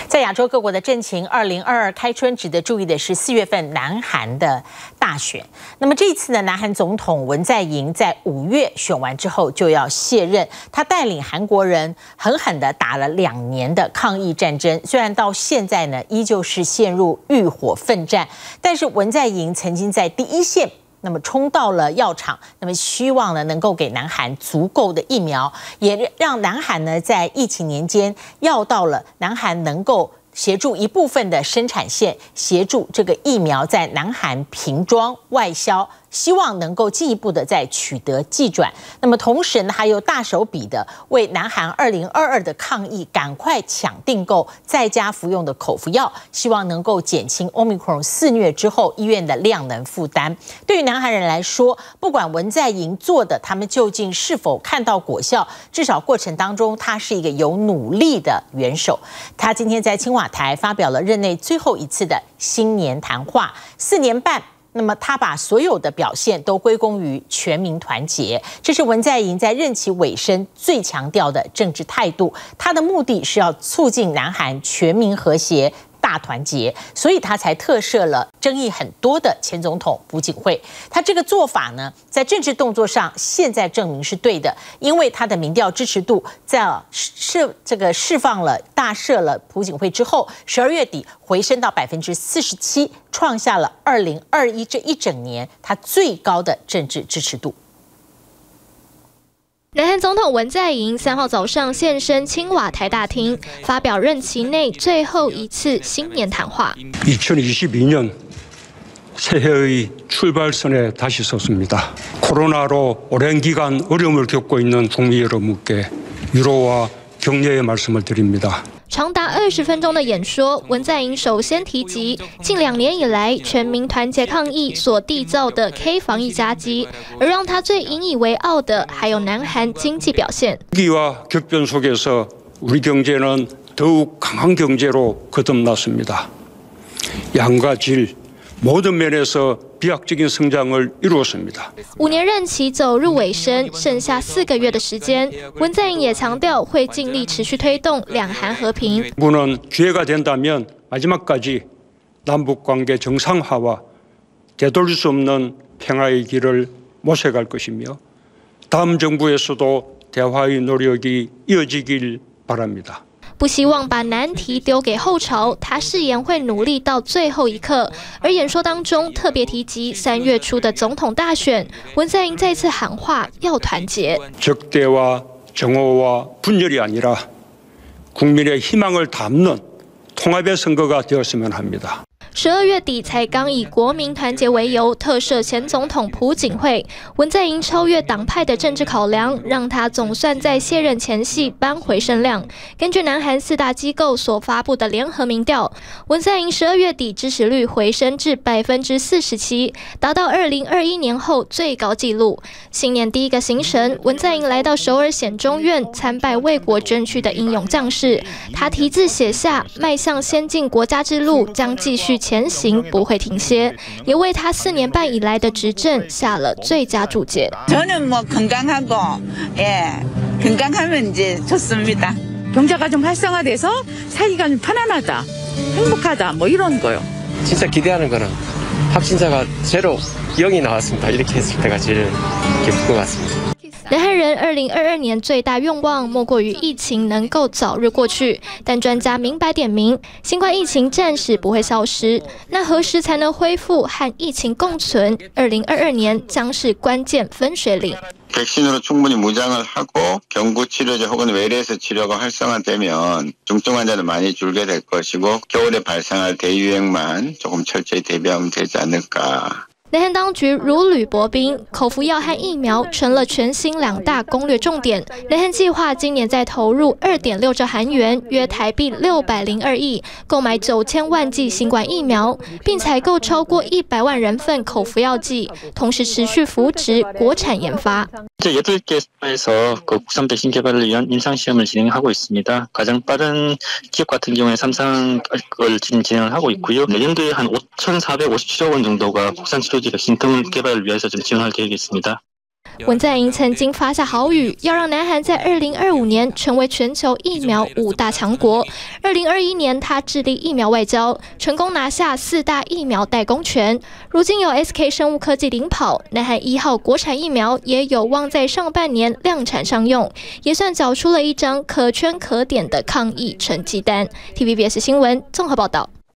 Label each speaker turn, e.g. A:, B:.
A: 在亚洲各国的政情，2022开春值得注意的是4月份南韩的大选。那么这一次呢，南韩总统文在寅在5月选完之后就要卸任，他带领韩国人狠狠地打了2年的抗疫战争。虽然到现在呢，依旧是陷入浴火奋战，但是文在寅曾经在第一线。那么冲到了药厂，那么希望呢能够给南韩足够的疫苗，也让南韩呢在疫情年间要到了南韩能够协助一部分的生产线，协助这个疫苗在南韩瓶装外销，希望能够进一步的再取得技转。那么同时呢，还有大手笔的为南韩2022的抗疫赶快抢订购在家服用的口服药，希望能够减轻 Omicron 肆虐之后医院的量能负担。对于南韩人来说，不管文在寅做的，他们究竟是否看到果效，至少过程当中他是一个有努力的元首。他今天在青瓦台发表了任内最后一次的新年谈话，4年半。那么他把所有的表现都归功于全民团结，这是文在寅在任期尾声最强调的政治态度。他的目的是要促进南韩全民和谐大团结，所以他才特赦了争议很多的前总统朴槿惠。他这个做法呢，在政治动作上现在证明是对的，因为他的民调支持度在大赦了朴槿惠之后，12月底回升到47%，创下了2021这一整年他最高的政治支持度。
B: 南韩总统文在寅3号早上现身青瓦台大厅，发表任期内最后一次新年谈话。
C: 2022년 새해의 출발선에 다시 섰습니다. 코로나로 오랜 기간 어려움을 겪고 있는 국민 여러분께 위로와 격려의 말씀을 드립니다.
B: 长达20分钟的演说，文在寅首先提及近2年以来全民团结抗疫所缔造的 K 防疫佳绩，而让他最引以为傲的还有南韩经济表现。
C: 위기와 격변 속에서 우리 경제는 더욱 강한 경제로 거듭났습니다. 양과 질 모든 면에서 비약적인 성장을 이루었습니다.
B: 5年任期走入尾声，剩下4个月的时间，文在寅也强调会尽力持续推动两韩和平。
C: 정부는 기회가 된다면 마지막까지 남북 관계 정상화와 되돌릴 수 없는 평화의 길을 모색할 것이며 다음 정부에서도 대화의 노력이 이어지길 바랍니다.
B: 不希望把难题丢给后朝，他誓言会努力到最後一刻。而演说当中特别提及3月初的总统大选，文在寅再次喊话要团结。
C: 적대와 정오와 분열이 아니라 국민의 희망을 담는 통합의 선거가 되었으면 합니다.
B: 12月底才刚以国民团结为由特赦前总统朴槿惠，文在寅超越党派的政治考量，让他总算在卸任前夕扳回声量。根据南韩4大机构所发布的联合民调，文在寅12月底支持率回升至47%，达到2021年后最高纪录。新年第一个行程，文在寅来到首尔显忠院参拜为国捐躯的英勇将士，他题字写下迈向先进国家之路将继续前行，不会停歇，也为他4年半以来的执政下了最佳注解。
D: 저는 건강하고 건강하면 이제 좋습니다.
E: 경제가 좀 활성화돼서 살기가 좀 편안하다, 행복하다 뭐 이런 거요.
F: 진짜 기대하는 거는 확진자가 0이 나왔습니다. 이렇게 했을 때가 제일 기쁜 것 같습니다.
B: 南韩人2022年最大愿望莫过于疫情能够早日过去，但专家明白点名，新冠疫情暂时不会消失，那何时才能恢复和疫情共存？2022年将是关键分水岭。
G: 백신으로 충분히 무장을 하고 경구 치료제 혹은 외래에서 치료가 활성화되면 중증 환자는 많이 줄게 될 것이고 겨울에 발생할 대유행만 조금 철저히 대비하면 되지 않을까.
B: 南韩当局如履薄冰，口服药和疫苗成了全新2大攻略重点。南韩计划今年再投入2.6兆韩元，约台币602亿，购买9000万剂新冠疫苗，并采购超过100万人份口服药剂，同时持续扶植国产研发。
H: 8개에서 국산 백신 개발을 위한 임상 시험을 진행하고 있습니다. 가장 빠른 기업 같은 경우에 삼성을 지금 진행을 하고 있고요. 내년도에 한 5,457억 원 정도가 국산 치료제 백신 등 개발을 위해서 좀 지원할 계획이 있습니다.
B: 文在寅曾经发下豪语，要让南韩在2025年成为全球疫苗5大强国。2021年，他致力疫苗外交，成功拿下4大疫苗代工权。如今有 SK 生物科技领跑，南韩1号国产疫苗也有望在上半年量产商用，也算缴出了一张可圈可点的抗疫成绩单。TVBS 新闻综合报道。